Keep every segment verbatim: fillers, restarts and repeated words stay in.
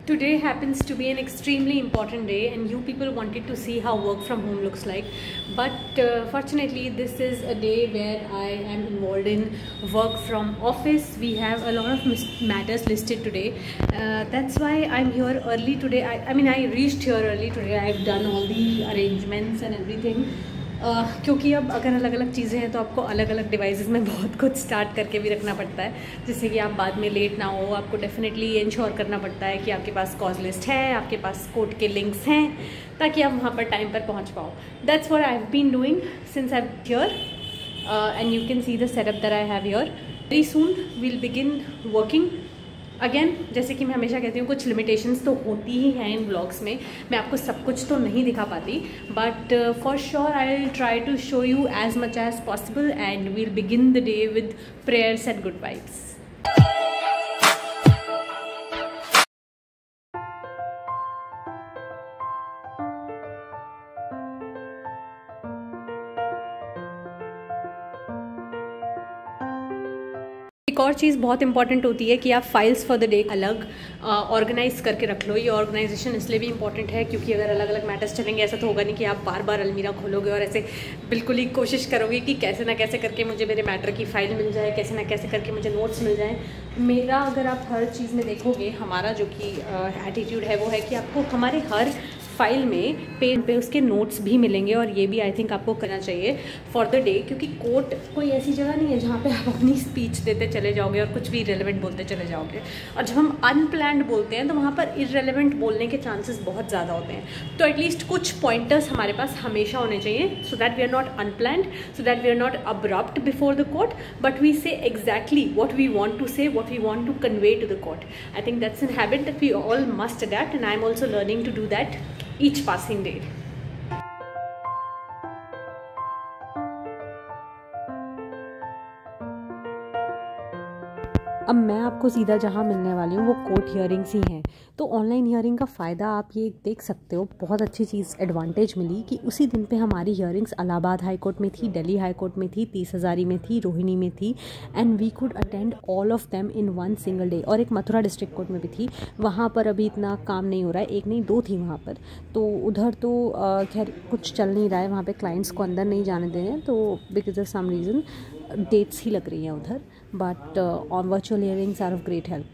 Today happens to be an extremely important day and you people wanted to see how work from home looks like, but uh, fortunately this is a day where I am involved in work from office. We have a lot of matters listed today. Uh, that's why I'm here early today. I, I mean I reached here early today. I've done all the arrangements and everything. Uh, क्योंकि अब अगर अलग अलग चीज़ें हैं तो आपको अलग अलग डिवाइसेस में बहुत कुछ स्टार्ट करके भी रखना पड़ता है, जिससे कि आप बाद में लेट ना हो. आपको डेफिनेटली इंश्योर करना पड़ता है कि आपके पास कॉज लिस्ट है, आपके पास कोड के लिंक्स हैं, ताकि आप वहाँ पर टाइम पर पहुँच पाओ. That's what I have been doing since I am here and you can see the setup that I have here. Very soon we'll begin working again. जैसे कि मैं हमेशा कहती हूँ, कुछ लिमिटेशंस तो होती ही हैं इन ब्लॉग्स में. मैं आपको सब कुछ तो नहीं दिखा पाती, but for sure I will try to show you as much as possible and we'll begin the day with prayers and good vibes. एक और चीज़ बहुत इंपॉर्टेंट होती है कि आप फाइल्स फॉर द डे अलग ऑर्गेनाइज करके रख लो. ये ऑर्गेनाइजेशन इसलिए भी इंपॉर्टेंट है क्योंकि अगर अलग अलग मैटर्स चलेंगे, ऐसा तो होगा नहीं कि आप बार बार अलमीरा खोलोगे और ऐसे बिल्कुल ही कोशिश करोगे कि कैसे ना कैसे करके मुझे मेरे मैटर की फ़ाइल मिल जाए, कैसे ना कैसे करके मुझे नोट्स मिल जाएँ. मेरा अगर आप हर चीज़ में देखोगे, हमारा जो कि एटीट्यूड है वो है कि आपको हमारे हर फाइल में पेन पे उसके नोट्स भी मिलेंगे, और ये भी आई थिंक आपको करना चाहिए फॉर द डे. क्योंकि कोर्ट कोई ऐसी जगह नहीं है जहाँ पे आप अपनी स्पीच देते चले जाओगे और कुछ भी इरेलेवेंट बोलते चले जाओगे. और जब हम अनप्लैंड बोलते हैं तो वहाँ पर इरेलेवेंट बोलने के चांसेस बहुत ज़्यादा होते हैं. तो एटलीस्ट कुछ पॉइंटर्स हमारे पास हमेशा होने चाहिए, so that we are not unplanned, so that we are not abrupt before the court, but we say exactly what we want to say, what we want to convey to the court. I think that's an habit that we all must adapt, and I am also learning to do that each passing day. अब मैं आपको सीधा जहाँ मिलने वाली हूँ वो court hearings ही हैं. तो ऑनलाइन हियरिंग का फ़ायदा आप ये देख सकते हो, बहुत अच्छी चीज़ एडवांटेज मिली कि उसी दिन पे हमारी हियरिंग्स इलाहाबाद हाई कोर्ट में थी, दिल्ली हाई कोर्ट में थी, तीस हज़ारी में थी, रोहिणी में थी, and we could attend all of them in one single day. और एक मथुरा डिस्ट्रिक्ट कोर्ट में भी थी, वहाँ पर अभी इतना काम नहीं हो रहा है. एक नहीं दो थी वहाँ पर. तो उधर तो खैर कुछ चल नहीं रहा है, वहाँ पर क्लाइंट्स को अंदर नहीं जाने दे रहे हैं, तो because of some reason dates ही लग रही हैं उधर. But on virtual hearings are of great help.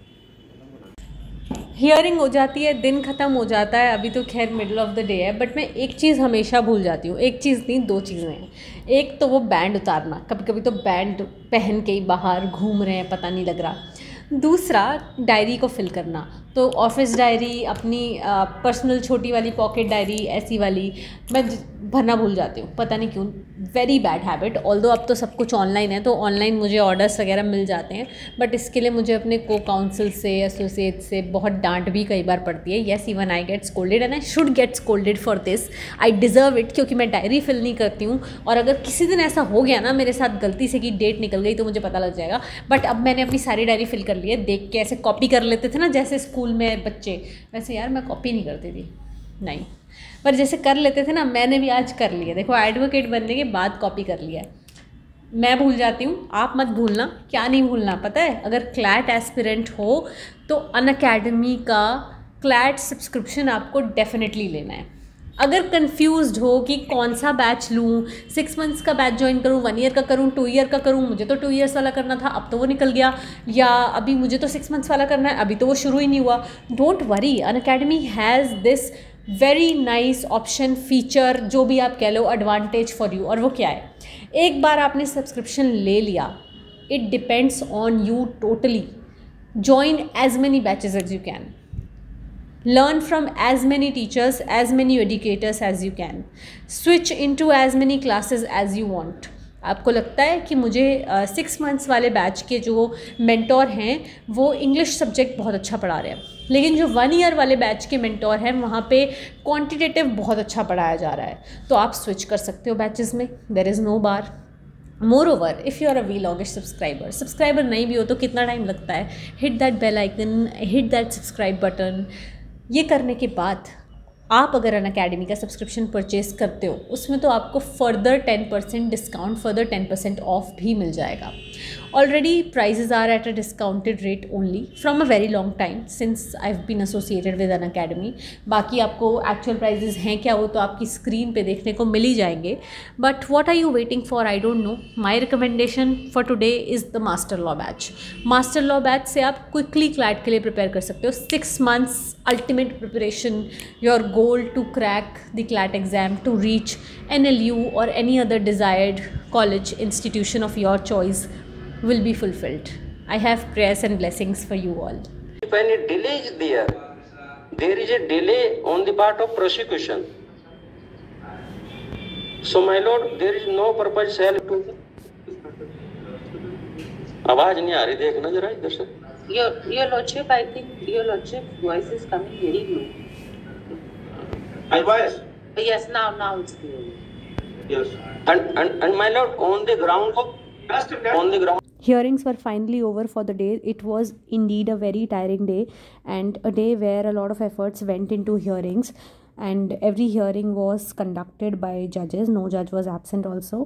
Hearing हो जाती है, दिन ख़त्म हो जाता है. अभी तो खैर मिडल ऑफ द डे है, बट मैं एक चीज़ हमेशा भूल जाती हूँ. एक चीज़ नहीं, दो चीज़ें हैं. एक तो वो बैंड उतारना. कभी कभी तो बैंड पहन के ही बाहर घूम रहे हैं, पता नहीं लग रहा. दूसरा, डायरी को फिल करना. तो ऑफिस डायरी, अपनी पर्सनल छोटी वाली पॉकेट डायरी, ऐसी वाली मैं भरना भूल जाती हूँ, पता नहीं क्यों. Very bad habit. ऑल्दो अब तो सब कुछ ऑनलाइन है, तो ऑनलाइन मुझे ऑर्डर्स वगैरह मिल जाते हैं, बट इसके लिए मुझे अपने को काउंसिल से, एसोसिएट से बहुत डांट भी कई बार पड़ती है. Yes, even I get scolded and I should get scolded for this. I deserve it, क्योंकि मैं डायरी फिल नहीं करती हूँ. और अगर किसी दिन ऐसा हो गया ना मेरे साथ गलती से कि डेट निकल गई, तो मुझे पता लग जाएगा. बट अब मैंने अपनी सारी डायरी फिल कर ली है. देख के ऐसे कॉपी कर लेते थे ना जैसे स्कूल में बच्चे, वैसे यार मैं कॉपी नहीं करती थी, नहीं, पर जैसे कर लेते थे ना, मैंने भी आज कर लिया. देखो, एडवोकेट बनने के बाद कॉपी कर लिया है. मैं भूल जाती हूँ, आप मत भूलना. क्या नहीं भूलना पता है? अगर क्लैट एस्पिरेंट हो तो अनअकैडमी का क्लैट सब्सक्रिप्शन आपको डेफिनेटली लेना है. अगर कंफ्यूज्ड हो कि कौन सा बैच लूँ, सिक्स मंथ्स का बैच ज्वाइन करूँ, वन ईयर का करूँ, टू ईयर का करूँ, मुझे तो टू ईयर्स वाला करना था, अब तो वो निकल गया, या अभी मुझे तो सिक्स मंथ्स वाला करना है, अभी तो वो शुरू ही नहीं हुआ. Don't worry, Unacademy has this very nice option, feature, जो भी आप कह लो, एडवांटेज फॉर यू. और वो क्या है? एक बार आपने सब्सक्रिप्शन ले लिया, it depends on you totally. Join as many batches as you can. Learn from as many teachers, as many educators as you can. Switch into as many classes as you want. आपको लगता है कि मुझे six months वाले batch के जो mentor हैं वो इंग्लिश सब्जेक्ट बहुत अच्छा पढ़ा रहे हैं, लेकिन जो वन ईयर वाले बैच के मेंटोर हैं वहाँ पे क्वांटिटेटिव बहुत अच्छा पढ़ाया जा रहा है, तो आप स्विच कर सकते हो बैचेस में. There is no bar. Moreover, if you are a Vlogish subscriber subscriber नहीं भी हो तो कितना टाइम लगता है? Hit that bell icon, hit that subscribe button. ये करने के बाद आप अगर अन अकेडमी का सब्सक्रिप्शन परचेज करते हो उसमें तो आपको further ten percent discount, further ten percent off भी मिल जाएगा. Already prices are at a discounted rate only from a very long time since I have been associated with Unacademy. बाकी आपको एक्चुअल प्राइजेज हैं क्या वो तो आपकी स्क्रीन पे देखने को मिल ही जाएंगे. But what are you waiting for? I don't know. My recommendation for today is the master law batch. Master law batch से आप क्विकली क्लैट के लिए प्रिपेयर कर सकते हो. Six months ultimate preparation, your goal to crack the C L A T exam to reach N L U or any other desired college institution of your choice will be fulfilled. I have prayers and blessings for you all. If any delay is there, there is a delay on the part of prosecution. So my lord, there is no purpose shall to. आवाज नहीं आ रही, देखना जरा इधर से. Your, your lordship, I think your lordship voice is coming very low. My voice? Yes, now, now it's clear. Yes. And, and, and my lord, on the ground, on the ground. Hearings were finally over for the day. It was indeed a very tiring day and a day where a lot of efforts went into hearings, and every hearing was conducted by judges. No judge was absent also.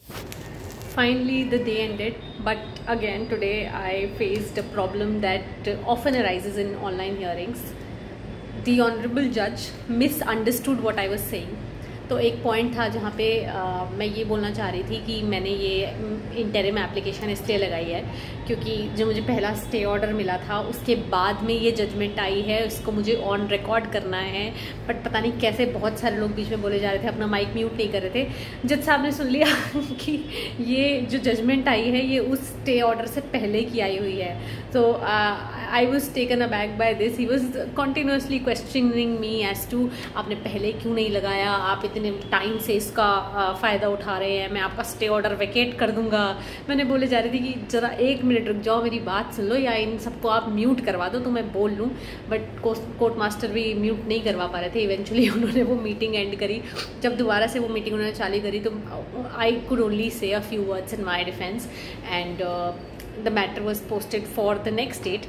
Finally the day ended, but again today I faced a problem that often arises in online hearings. The honorable judge misunderstood what I was saying. तो एक point था जहाँ पे आ, मैं ये बोलना चाह रही थी कि मैंने ये इंटरिम एप्लीकेशन इसलिए लगाई है क्योंकि जो मुझे पहला स्टे ऑर्डर मिला था उसके बाद में ये जजमेंट आई है, उसको मुझे ऑन रिकॉर्ड करना है. बट पता नहीं कैसे बहुत सारे लोग बीच में बोले जा रहे थे, अपना माइक म्यूट नहीं कर रहे थे. जज साहब ने सुन लिया कि ये जो जजमेंट आई है ये उस स्टे ऑर्डर से पहले की आई हुई है. तो I was taken aback by this. He was continuously questioning me as to आपने पहले क्यों नहीं लगाया, आप इतने टाइम से इसका फ़ायदा उठा रहे हैं, मैं आपका स्टे ऑर्डर वेकेट कर दूंगा. मैंने बोले जा रही थी कि ज़रा एक मिनट रुक जाओ, मेरी बात सुन लो, या इन सबको आप म्यूट करवा दो तो मैं बोल लूँ. बट कोर्ट मास्टर भी म्यूट नहीं करवा पा रहे थे. इवेंचुअली उन्होंने वो मीटिंग एंड करी. जब दोबारा से वो मीटिंग उन्होंने चालू करी तो आई could only say a few words in my defence and the matter was posted for the next date.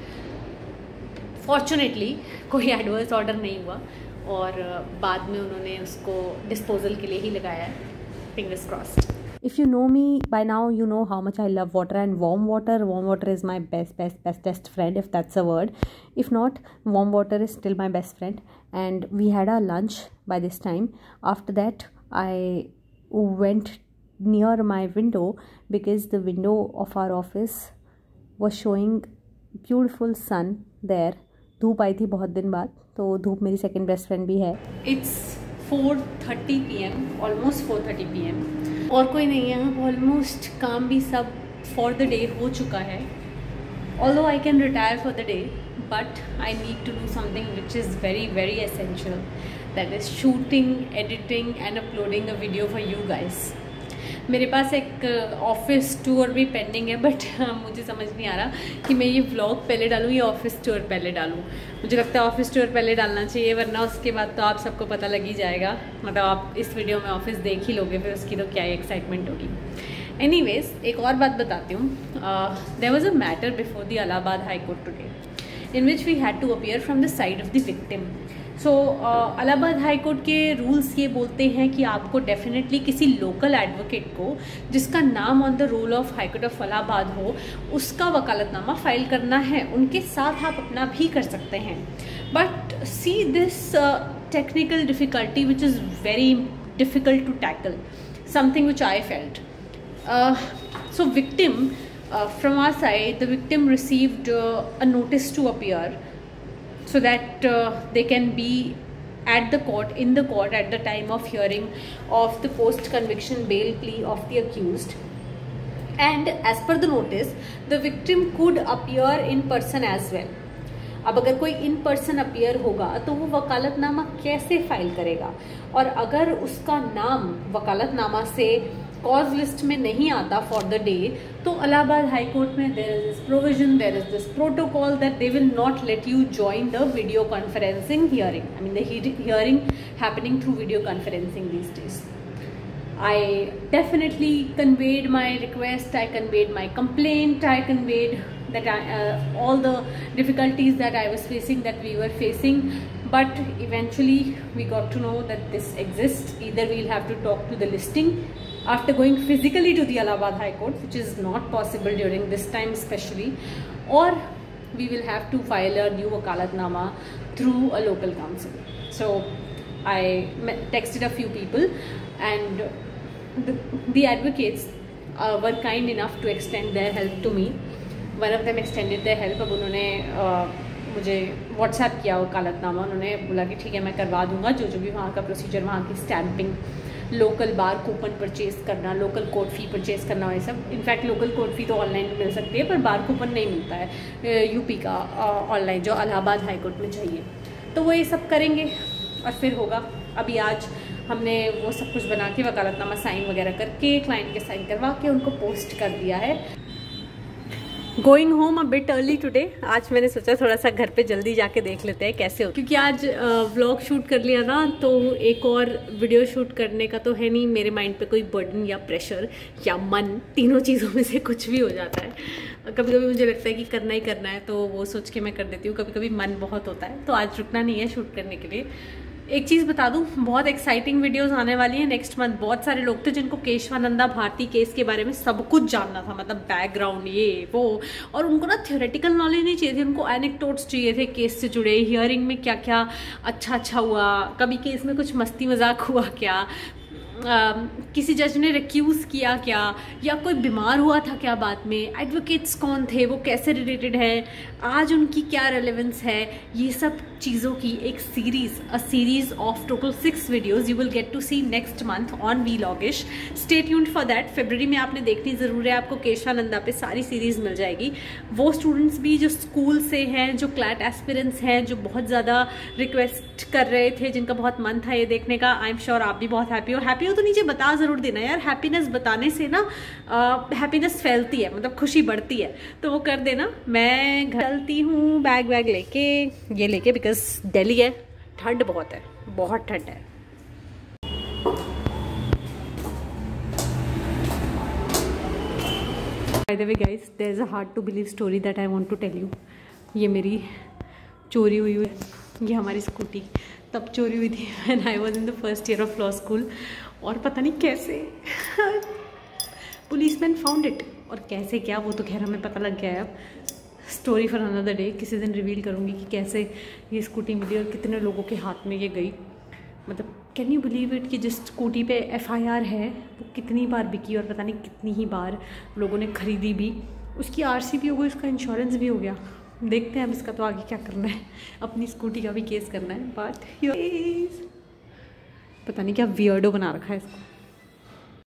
Fortunately कोई एडवर्स ऑर्डर नहीं हुआ और बाद में उन्होंने उसको डिस्पोजल के लिए ही लगाया है. Fingers crossed. If you know me by now, you know how much I love water and warm water. Warm water is my best, best, bestest friend, if that's a word. If not, warm water is still my best friend. And we had our lunch by this time. After that, I went near my window because the window of our office was showing beautiful sun there. धूप आई थी बहुत दिन बाद, तो धूप मेरी second best friend भी है. It's four thirty P M, almost four thirty P M. और कोई नहीं है, ऑलमोस्ट काम भी सब फॉर द डे हो चुका है. Although I can retire for the day, but I need to do something which is very very essential, that is shooting, editing and uploading a video for you guys. मेरे पास एक office tour भी pending है, but मुझे समझ नहीं आ रहा कि मैं ये व्लॉग पहले डालूँ या ऑफिस टूर पहले डालूँ. मुझे लगता है ऑफिस टूर पहले डालना चाहिए, वरना उसके बाद तो आप सबको पता लग ही जाएगा. मतलब आप इस वीडियो में ऑफिस देख ही लोगे, फिर उसकी तो क्या एक्साइटमेंट होगी. एनीवेज, एक और बात बताती हूँ. There was a matter before the Allahabad high court today in which we had to appear from the side of the victim. So Allahabad high court के रूल्स ये बोलते हैं कि आपको डेफिनेटली किसी लोकल एडवोकेट को जिसका नाम on the roll of high court of Allahabad हो उसका वकालतनामा फाइल करना है. उनके साथ आप अपना भी कर सकते हैं. But see this technical difficulty which is very difficult to tackle, something which I felt. So victim from our side, the victim received a notice to appear so that uh, they can be at the court, in the court at the time of hearing of the post conviction bail plea of the accused. And as per the notice, the victim could appear in person as well. अब अगर कोई in person appear होगा तो वो वकालतनामा कैसे file करेगा, और अगर उसका नाम वकालतनामा से कॉज लिस्ट में नहीं आता फॉर द डे, तो इलाहाबाद हाई कोर्ट में there is this provision, there is this protocol that they will not let you join the video conferencing hearing. I mean the hearing happening through video conferencing these days. I definitely conveyed my request, I conveyed my complaint, I conveyed that I, uh, all the difficulties that I was facing, that we were facing, but eventually we got to know that this exists. Either we'll have to talk to the listing after going physically to the Allahabad High Court, which is not possible during this time especially, or we will have to file a new wakalatnama through a local council. So I texted a few people, and the, the advocates uh, were kind enough to extend their help to me. One of them extended their help. अब उन्होंने uh, मुझे WhatsApp किया वकालतनामा, उन्होंने बोला कि ठीक है मैं करवा दूंगा, जो जो भी वहाँ का प्रोसीजर, वहाँ की stamping, local bar coupon purchase करना, लोकल कोर्ट फी परचेज करना, ये सब. इनफैक्ट लोकल कोर्ट फी तो ऑनलाइन मिल सकती है, पर बार कूपन नहीं मिलता है यूपी का ऑनलाइन, जो इलाहाबाद हाई कोर्ट में चाहिए. तो वो ये सब करेंगे और फिर होगा. अभी आज हमने वो सब कुछ बना के वकालतनामा साइन वगैरह करके क्लाइंट के साइन करवा के उनको पोस्ट कर दिया है. Going home a bit early today. आज मैंने सोचा थोड़ा सा घर पे जल्दी जाके देख लेते हैं कैसे हो, क्योंकि आज व्लॉग शूट कर लिया ना, तो एक और वीडियो शूट करने का तो है नहीं मेरे माइंड पे कोई बर्डन या प्रेशर या मन, तीनों चीज़ों में से कुछ भी हो जाता है. कभी कभी मुझे लगता है कि करना ही करना है, तो वो सोच के मैं कर देती हूँ. कभी कभी मन बहुत होता है, तो आज रुकना नहीं है शूट करने के लिए. एक चीज़ बता दूं, बहुत एक्साइटिंग वीडियोस आने वाली हैं नेक्स्ट मंथ. बहुत सारे लोग थे जिनको केशवानंदा भारती केस के बारे में सब कुछ जानना था, मतलब बैकग्राउंड ये वो, और उनको ना थ्योरेटिकल नॉलेज नहीं चाहिए थी, उनको एनेक्डोट्स चाहिए थे केस से जुड़े, हियरिंग में क्या क्या अच्छा अच्छा हुआ, कभी केस में कुछ मस्ती मजाक हुआ क्या, Uh, किसी जज ने रिक्यूज़ किया क्या, या कोई बीमार हुआ था क्या बाद में, एडवोकेट्स कौन थे, वो कैसे रिलेटेड है, आज उनकी क्या रेलेवेंस है, ये सब चीज़ों की एक series, a series of total six videos you will get to see next month on Vlogish. Stay tuned for that. फरवरी में आपने देखनी ज़रूर है, आपको केशवानंदा पे सारी सीरीज़ मिल जाएगी. वो स्टूडेंट्स भी जो स्कूल से हैं, जो क्लैट एस्पिरेंट्स हैं, जो बहुत ज़्यादा रिक्वेस्ट कर रहे थे, जिनका बहुत मन था ये देखने का, आई एम श्योर आप भी बहुत हैप्पी हो. हैप्पी हो तो नीचे बता ज़रूर देना यार. हैप्पीनेस बताने से ना हैप्पीनेस फैलती है, मतलब खुशी बढ़ती है, तो वो कर देना. मैं घर चलती हूँ बैग वैग लेके, ये लेके, बिकॉज दिल्ली है, ठंड बहुत है, बहुत ठंड है. By the way guys, there is a hard to believe story that I want to tell you. ये मेरी चोरी हुई हुई ये हमारी स्कूटी तब चोरी हुई थी when I was in the first year of law school, और पता नहीं कैसे पुलिसमैन फाउंड इट, और कैसे क्या वो तो खैर हमें पता लग गया है. अब स्टोरी फॉर अनदर डे, किसी दिन रिवील करूँगी कि कैसे ये स्कूटी मिली और कितने लोगों के हाथ में ये गई. मतलब कैन यू बिलीव इट कि जिस स्कूटी पे एफ आई आर है वो कितनी बार बिकी और पता नहीं कितनी ही बार लोगों ने ख़रीदी भी, उसकी आर सी भी हो गई, उसका इंश्योरेंस भी हो गया. देखते हैं अब इसका तो आगे क्या करना है, अपनी स्कूटी का भी केस करना है. बट पता नहीं क्या वियर्डो बना रखा है इसको.